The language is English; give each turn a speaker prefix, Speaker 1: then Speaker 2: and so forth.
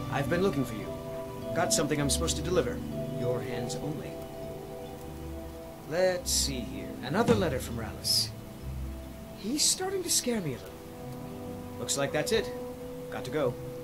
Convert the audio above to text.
Speaker 1: I've been looking for you. Got something I'm supposed to deliver. Your hands only. Let's see here. Another letter from Rallis. He's starting to scare me a little. Looks like that's it. Got to go.